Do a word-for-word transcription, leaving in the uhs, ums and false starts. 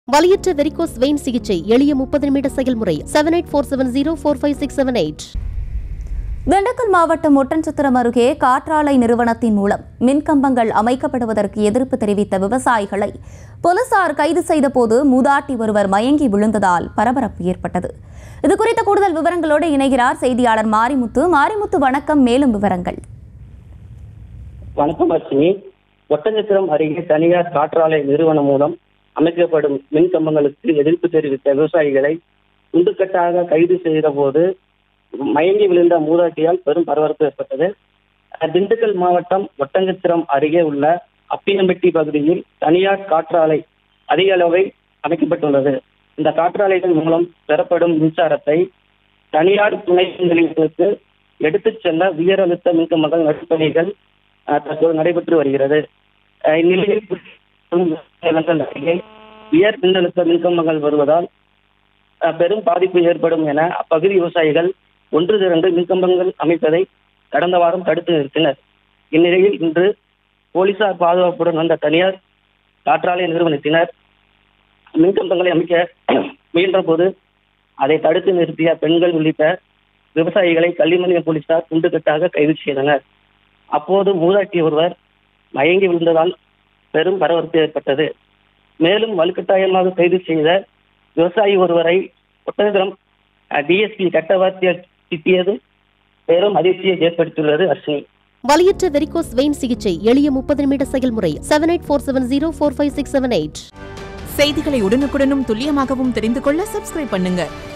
வலியற்ற varicose vein சிகிச்சை எளிய முப்பது நிமிட செயல்முறை. Seven eight four seven zero four five six seven eight. Dindigul மாவட்டம் ஒட்டன்சத்திரம் அருகே காற்றாலை நிறுவனத்தின் மூலம் மின்கம்பங்கள் அமைக்கப்படுவதற்கு எதிர்ப்பு தெரிவித்த விவசாயிகளை போலீசார் கைது செய்தபோது மூதாட்டி ஒருவர் மயங்கி விழுந்ததால் பரபரப்பு ஏற்பட்டது. இதுகுறித்த கூடுதல் விவரங்களோடு இணைகிறார் செய்தியாளர் மாரிமுத்து. மாரிமுத்து, வணக்கம். மேலும் விவரங்கள். வணக்கம் அர்ச்சினி. ஒட்டன்சத்திரம் அருகே தனியார் காற்றாலை நிறுவனம் மூலம் அமைக்கப்படும் மின்கம்பங்களுக்கு எதிர்ப்பு தெரிவித்த விவசாயிகளை துண்டுக்கட்டாக கைது செய்த போது மயங்கி விழுந்த மூதாட்டியால் பெரும் பரபரப்பு ஏற்பட்டது. திண்டுக்கல் மாவட்டம் ஒட்டன்சத்திரம் அருகே உள்ள அப்பியம்பட்டி பகுதியில் தனியார் காற்றாலை அதிக அளவை அமைக்கப்பட்டுள்ளது. இந்த காற்றாலைகள் மூலம் பெறப்படும் மின்சாரத்தை தனியார் துணை நிலையங்களுக்கு எடுத்துச் செல்ல உயர் அழுத்த மின்கம்பங்கள் நடுப்பணிகள் தற்போது நடைபெற்று வருகிறது. இந்நிலையில் அருகே உயர் மின்னழுத்த மின்கம்பங்கள் வருவதால் பெரும் பாதிப்பு ஏற்படும் என அப்பகுதி விவசாயிகள் ஒன்று திரண்டு மின்கம்பங்கள் அமைப்பதை கடந்த வாரம் தடுத்து நிறுத்தினர். இந்நிலையில் இன்று போலீசார் பாதுகாப்புடன் வந்த தனியார் காற்றாலை நிறுவனத்தினர் மின்கம்பங்களை அமைக்க முயன்ற போது அதை தடுத்து நிறுத்திய பெண்கள் உள்ளிட்ட விவசாயிகளை கள்ளிமணியம் போலீசார் துண்டுக்கட்டாக கைது செய்தனர். அப்போது மூதாட்டி ஒருவர் மயங்கி விழுந்ததால் பெரும் பரபரப்பு ஏற்பட்டது. மேலும் வலுக்கட்டாயமாக கைது செய்த விவசாயி ஒருவரை ஒட்டன்சத்திரம் டிஎஸ்பி கட்டவாத்தியால் திட்டியது பெரும் அதிர்ச்சியை ஏற்படுத்தியுள்ளது. அர்ச்சினி, வலியற்ற வெரிகோஸ் வெயின் சிகிச்சை எளிய முப்பது நிமிட செயல்முறை. Seven eight four seven zero four five six seven eight. செய்திகளை உடனுக்குடனும் துல்லியமாகவும் தெரிந்து கொள்ள சப்ஸ்கிரைப் பண்ணுங்க.